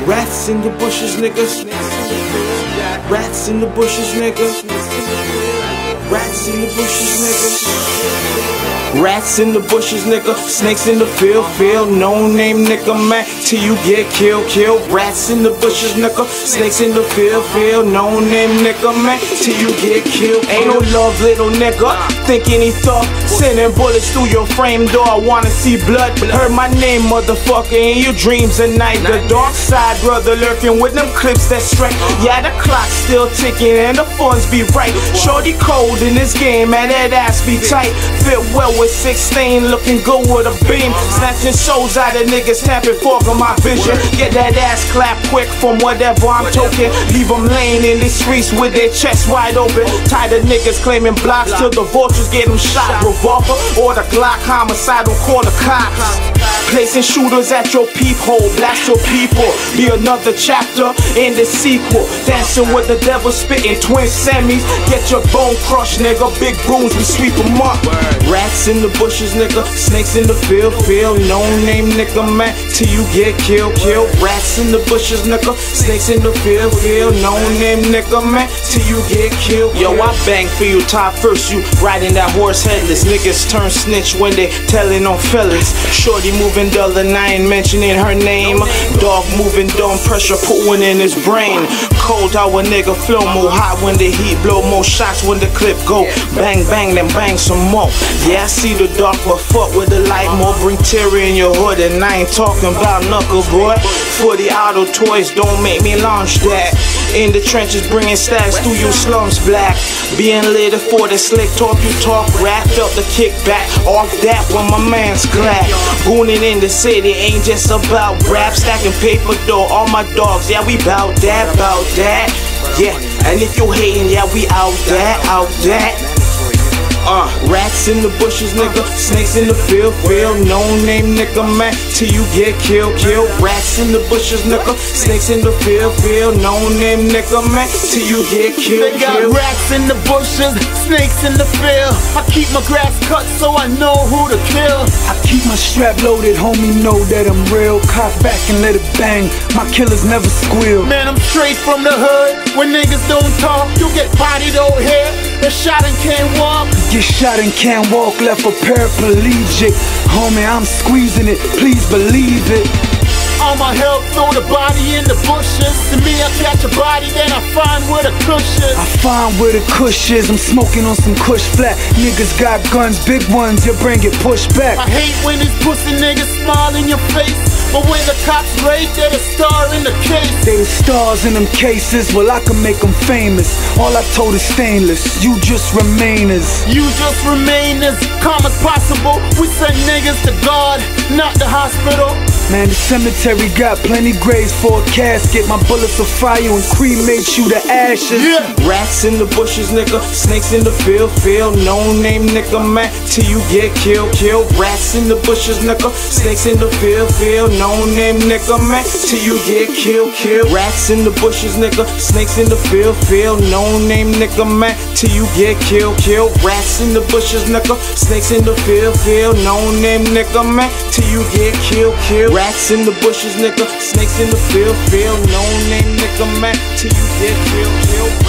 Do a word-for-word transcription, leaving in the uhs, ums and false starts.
Rats in the bushes, nigga. Rats in the bushes, nigga. Rats in the bushes, nigga. Rats in the bushes, nigga. Snakes in the field, field. No name, nigga, man. Till you get killed, killed. Rats in the bushes, nigga. Snakes in the field, field. No name, nigga, man. Till you get killed. Ain't no love, little nigga. Thinking he thought. Sending bullets through your frame door. I wanna see blood. Heard my name, motherfucker, in your dreams at night. The dark side, brother, lurking with them clips that strike. Yeah, the clock's still ticking and the funds be right. Shorty cold in this game, and that ass be tight. Fit well with sixteen, looking good with a beam. Snatching souls out of niggas, tapping fork on my vision. Get that ass clap quick from whatever I'm toking. Leave them laying in the streets with their chests wide open. Tired of niggas claiming blocks till the vultures get them shot. Revolver or the Glock, homicide, don't call the cops. Placing shooters at your peephole, blast your people. Be another chapter in the sequel. Dancing with the devil, spitting twin semis. Get your bone crushed, nigga. Big brooms, we sweep them up. Rats in the bushes, nigga. Snakes in the field, field. No name, nigga, man. Till you get killed, killed. Rats in the bushes, nigga. Snakes in the field, field. No name, nigga, man. Till you get killed. Yo, I bang for you, top first. You riding that horse headless. Niggas turn snitch when they telling on fellas. Shorty moving dull and I ain't mentioning her name. Dog moving dumb, pressure put one in his brain. Cold how a nigga flow more hot when the heat blow. More shots when the clip go. Bang bang then bang some more. Yeah, I see the dark but fuck with the light more. Bring terror in your hood and I ain't talking about knuckle boy. For the auto toys don't make me launch that. In the trenches bringing stats through you slums black. Being lit for the slick talk you talk rap. Felt the kickback off that when my man's glad. Gooning in the city ain't just about rap. Stacking paper though, all my dogs, yeah we bout that, bout that. Yeah, and if you hating, yeah we out that, out that. Uh, rats in the bushes, nigga. Snakes in the field, field. No name, nigga, man. Till you get killed, killed. Rats in the bushes, nigga. Snakes in the field, field. No name, nigga, man. Till you get killed, They got killed. rats in the bushes, snakes in the field. I keep my grass cut so I know who to kill. I keep my strap loaded, homie, know that I'm real. Cock back and let it bang, my killers never squeal. Man, I'm straight from the hood. When niggas don't talk, you get bodied over here. And shot and can't walk. Get shot and can't walk, left a paraplegic. Homie, I'm squeezing it, please believe it. All my help, throw the body in the bushes. To me, I catch a body, then I find where the cushion. I find where the kush is, I'm smoking on some kush flat. Niggas got guns, big ones, your brain get pushed back. I hate when these pussy niggas smile in your face. But when the cops raid, they're the star in the case. They the stars in them cases, well I can make them famous. All I told is stainless, you just remainers. You just remain as calm as possible. We send niggas to God, not the hospital. Man, the cemetery got plenty graves for a casket. My bullets will fire you and cremate you to ashes. Yeah. Rats in the bushes, nigga. Snakes in the field, field. No name, nigga, man. Till you get killed, killed. Rats in the bushes, nigga. Snakes in the field, field. No name, nigga, man. Till you get killed, killed. Rats in the bushes, nigga. Snakes in the field, field. No name, nigga, man. Till you get killed, killed. Rats in the bushes, nigga. Snakes in the field, field. No name, nigga, man. Till you get killed, killed. Rats in the bushes, nigga. Snakes in the field, field. No name, nigga, man. Till you get killed, killed.